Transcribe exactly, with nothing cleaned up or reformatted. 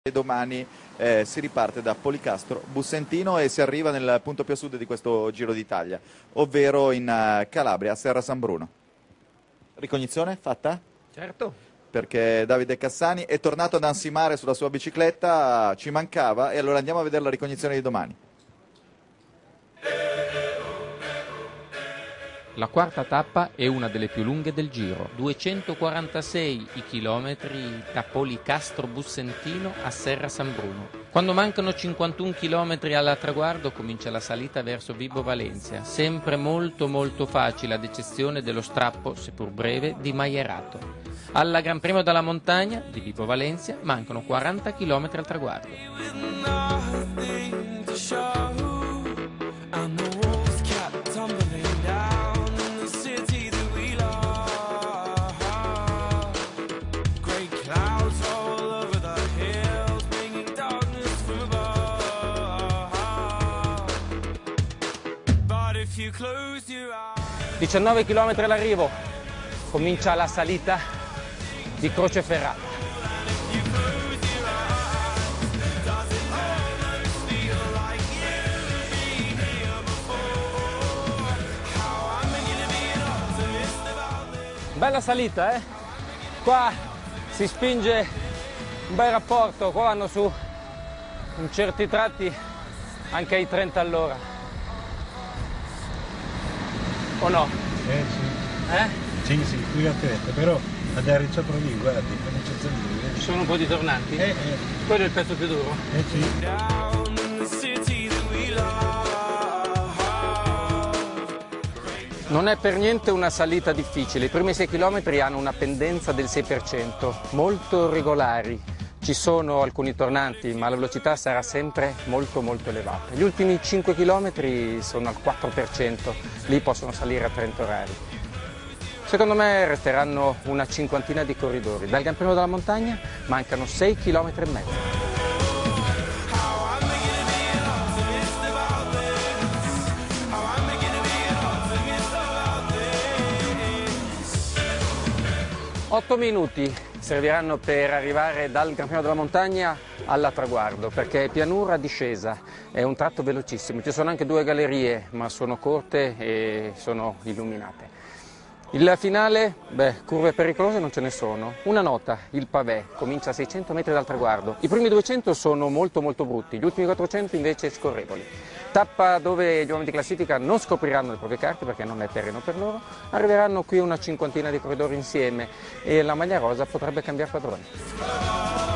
E domani eh, si riparte da Policastro Bussentino e si arriva nel punto più a sud di questo Giro d'Italia, ovvero in uh, Calabria, a Serra San Bruno. Ricognizione fatta? Certo. Perché Davide Cassani è tornato ad ansimare sulla sua bicicletta, ci mancava, e allora andiamo a vedere la ricognizione di domani. La quarta tappa è una delle più lunghe del Giro, duecentoquarantasei i chilometri da Policastro Bussentino a Serra San Bruno. Quando mancano cinquantuno chilometri al traguardo comincia la salita verso Vibo Valentia, sempre molto molto facile ad eccezione dello strappo, seppur breve, di Maierato. Alla Gran Premio della Montagna di Vibo Valentia mancano quaranta chilometri al traguardo. diciannove chilometri all'arrivo, comincia la salita di Croceferrata. Bella salita, eh? Qua si spinge un bel rapporto, qua vanno su in certi tratti anche ai trenta all'ora. O no? Eh sì. Eh? Sì, sì, qui a testa, però andare sopra lì, guardi, come c'è salire. Ci sono un po' di tornanti? Eh, eh. Quello è il pezzo più duro? Eh sì. Non è per niente una salita difficile, i primi sei chilometri hanno una pendenza del sei per cento, molto regolari. Ci sono alcuni tornanti, ma la velocità sarà sempre molto molto elevata. Gli ultimi cinque chilometri sono al quattro per cento, lì possono salire a trenta orari. Secondo me resteranno una cinquantina di corridori. Dal Gran Premio della Montagna mancano sei chilometri e mezzo. Otto minuti serviranno per arrivare dal Gran Premio della Montagna alla traguardo, perché è pianura discesa, è un tratto velocissimo. Ci sono anche due gallerie, ma sono corte e sono illuminate. Il finale, beh, curve pericolose non ce ne sono. Una nota, il pavé, comincia a seicento metri dal traguardo. I primi duecento sono molto molto brutti, gli ultimi quattrocento invece scorrevoli. Tappa dove gli uomini di classifica non scopriranno le proprie carte perché non è terreno per loro, arriveranno qui una cinquantina di corridori insieme e la maglia rosa potrebbe cambiare padrone.